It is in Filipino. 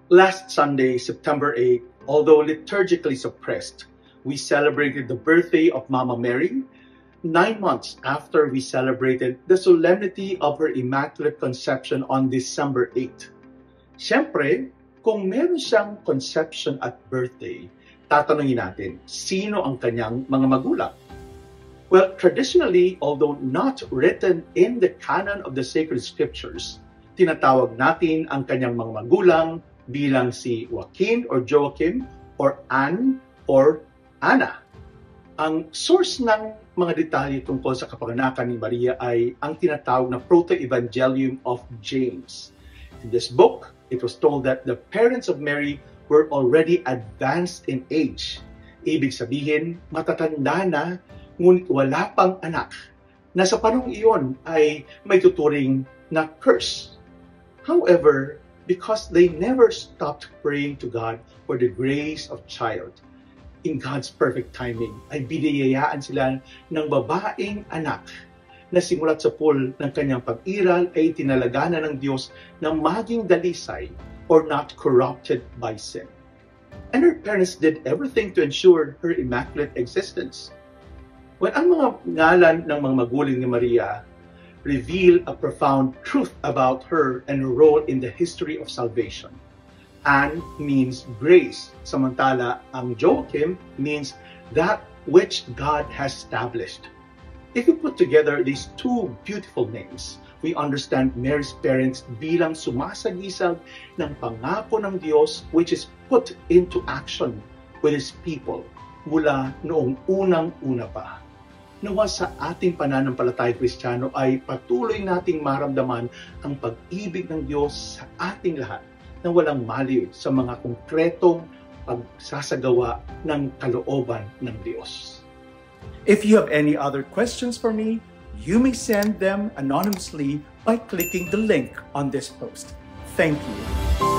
Last Sunday, September 8, although liturgically suppressed, we celebrated the birthday of Mama Mary, 9 months after we celebrated the solemnity of her Immaculate Conception on December 8. Siyempre, kung meron siyang conception at birthday, tatanungin natin, sino ang kanyang mga magulang? Well, traditionally, although not written in the canon of the sacred scriptures, tinatawag natin ang kanyang mga magulang bilang si Joaquin or Joachim or Anne or Anna. Ang source ng mga detalye tungkol sa kapanganakan ni Maria ay ang tinatawag na Proto-Evangelium of James. In this book, it was told that the parents of Mary were already advanced in age. Ibig sabihin, matatanda na, ngunit wala pang anak, na sa panahong iyon ay may tuturing na curse. However, because they never stopped praying to God for the grace of child, in God's perfect timing, ay biniyayaan sila ng babaeng anak na simulat sa pool ng kanyang pag-iral ay tinalaganan ng Diyos na maging dalisay or not corrupted by sin. And her parents did everything to ensure her immaculate existence. When ang mga ngalan ng mga magulang ni Maria reveal a profound truth about her and her role in the history of salvation. Anne means grace, samantala ang Joachim means that which God has established. If we put together these two beautiful names, we understand Mary's parents bilang sumasagisag ng pangako ng Diyos which is put into action with His people mula noong unang-una pa. Nawa sa ating pananampalataya Kristiyano ay patuloy nating maramdaman ang pag-ibig ng Diyos sa ating lahat na walang maliw sa mga konkretong pagsasagawa ng kalooban ng Diyos. If you have any other questions for me, you may send them anonymously by clicking the link on this post. Thank you.